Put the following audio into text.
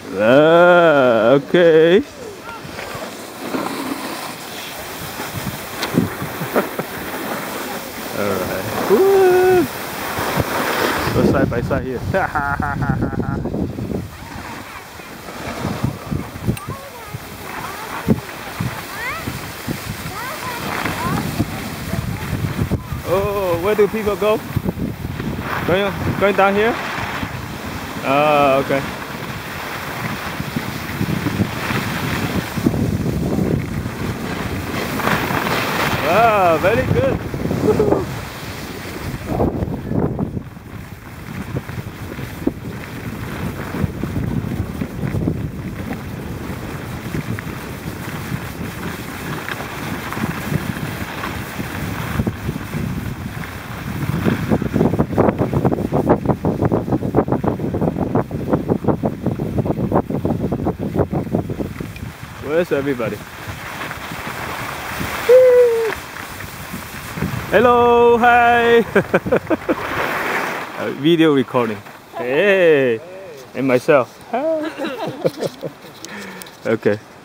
Okay. Alright. Go side by side here. Oh, where do people go? Going down here? Ah, okay. Ah, very good. Where's everybody? Hello, hi. Video recording. Hey, and myself. Okay.